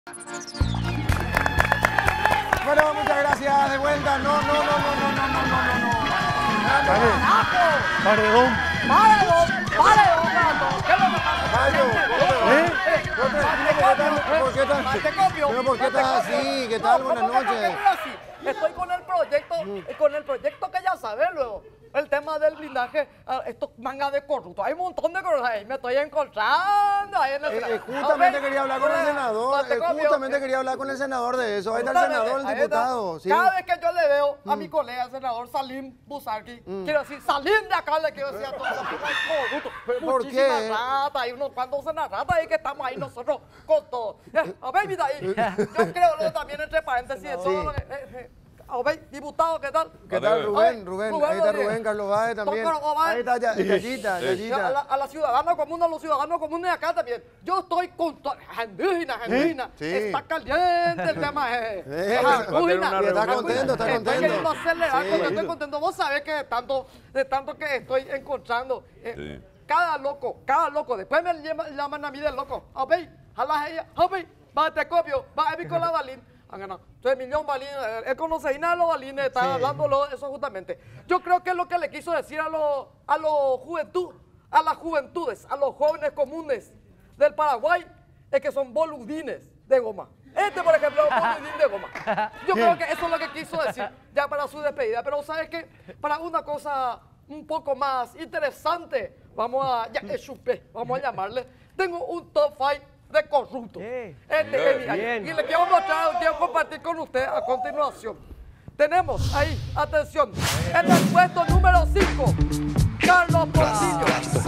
Bueno, muchas gracias. De vuelta. No. Paredón. ¿Qué es lo que pasa? Mayo, ¿por qué estás? Te copio. Pero ¿por qué estás así? ¿Qué tal? Buenas noches. Estoy con el proyecto que ya sabes luego. El tema del blindaje, estos mangas de corruptos. Hay un montón de cosas ahí. Me estoy encontrando ahí en el Justamente quería hablar con el senador. Justamente quería hablar con el senador de eso. Ahí está el senador, el diputado. ¿Sí? Cada vez que yo le veo a mi colega, el senador Salim Busarki, quiero decir, Salim de acá, le quiero decir a todos los corruptos. ¿Por qué? Rata, hay unos cuantos en la rata ahí que estamos ahí nosotros con todo. A ver, mira ahí. Yo creo luego también entre paréntesis de todo lo que... Diputado, ¿qué tal? ¿Qué tal, Rubén? Ahí está Rubén, Carlos Báez también. Ahí está Yayita. A la ciudadana común, a los ciudadanos comunes de acá también. Yo estoy con Genuina. Está caliente el tema. Está contento. Estoy queriendo acelerar porque estoy contento. Vos sabés que de tanto que estoy encontrando. Cada loco, después me llaman a mí de loco. A ver, va te copio, va a con la balín. Entonces, Millón Balín, él conoce a los balines, está hablándolo eso justamente. Yo creo que es lo que le quiso decir a las juventudes, a los jóvenes comunes del Paraguay, es que son boludines de goma. Por ejemplo, es un boludín de goma. Yo creo que eso es lo que quiso decir ya para su despedida. Pero, ¿sabes qué? Para una cosa un poco más interesante, vamos a llamarle, tengo un top 5 de corrupto. Y le quiero mostrar, quiero compartir con usted a continuación. Tenemos ahí, atención, en el puesto número 5, Carlos Portillo.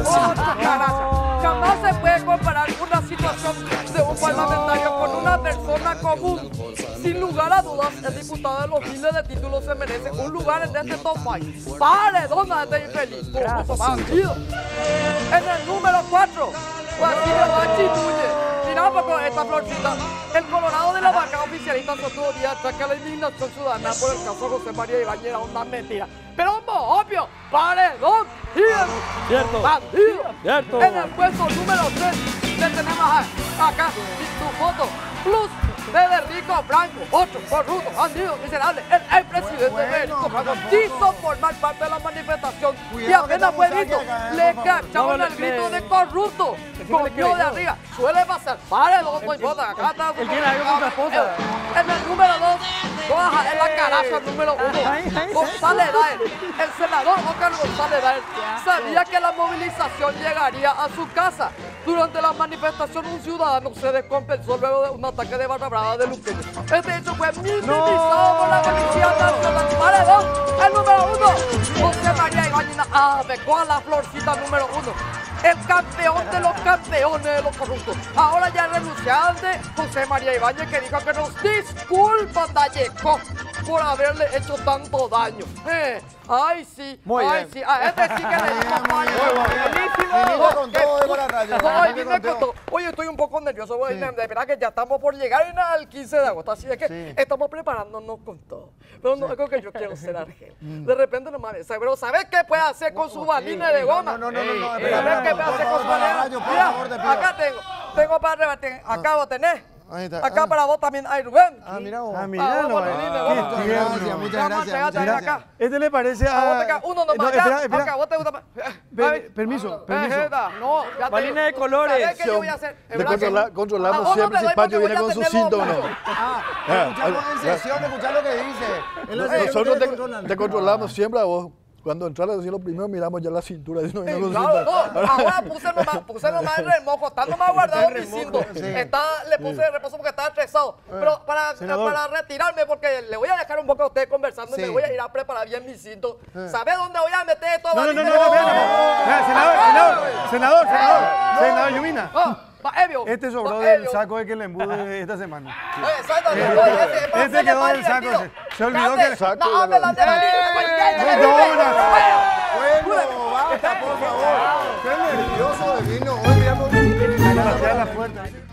Jamás se puede comparar una situación de un parlamentario con una persona común. Sin lugar a dudas, el diputado de los miles de títulos se merece un lugar en este top 5. ¡Paredón a este infeliz! ¡Corrupto bandido! En el número 4, Basilio Bachi Núñez. Mira un poco esta florcita. El Colorado de la bancada oficialista sostuvo días atrás que la indignación ciudadana por el caso de José María Ibáñez era una mentira. Pero obvio, paredón, Cierto. bandido. Cierto. En el puesto número 3 le tenemos acá su foto, Plus Federico Franco, otro corrupto, bandido, miserable. El presidente Federico Franco quiso formar parte de la manifestación y apenas fue visto, le cacharon el grito de corrupto. Comió de arriba, suele pasar. Paredón, no importa, acá está. Él tiene algo con su esposa. En el número 2, baja en la caraza el número 1, González Daer. El senador Oscar González Daer sabía que la movilización llegaría a su casa. Durante la manifestación, un ciudadano se descompensó luego de un ataque de barra brava de Luqueño. Este hecho fue minimizado por la Policía Nacional. Paredón, el número 1, José María Ibáñez, becó a la florcita número 1. El campeón de los campeones de los corruptos. Ahora ya renunciante, José María Ibáñez, que dijo que nos disculpa, Dalleco, por haberle hecho tanto daño. Ay, sí, Muy bien. sí, a este sí que le dimos daño. Viniste con todo de la radio. Vine con todo. Oye, estoy un poco nervioso, de verdad que ya estamos por llegar al 15 de agosto, así es que estamos preparándonos con todo. Pero no es lo que yo quiero ser, Argel. De repente no mames, pero ¿sabes qué puede hacer con su balines de goma? No, ¿Sabes qué puede hacer con su balines? Mira, acá tengo para rebatir, acá vos tenés. Acá para vos también hay Rubén. Mira vos. Mira, Muchas gracias. Este le parece a... Uno nomás, acá, vos te gusta más. Permiso. No, ya Balines de colores. ¿Sabés qué yo voy a hacer? Controlamos siempre si Pacho viene con su cinto o no. Escuchamos en sesión, escuchar lo que dice. Nosotros te controlamos siempre a vos. Cuando entras a decir lo primero, miramos ya la cintura. Ahora puse nomás el remojo, está nomás guardado mi cinto. Le puse el reposo porque estaba estresado. Pero para retirarme, porque le voy a dejar un poco a usted conversando y me voy a ir a preparar bien mi cinto. ¿Sabe dónde voy a meter esto? Senador Yumina. Este sobró del saco de que le embude esta semana. Este quedó del saco. Se olvidó que... Bueno, basta, por favor. Qué nervioso de vino. Hoy miramos... La puerta.